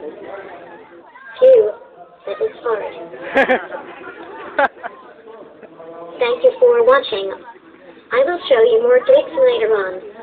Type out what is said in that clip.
Phew, that is hard. Thank you for watching. I will show you more gigs later on.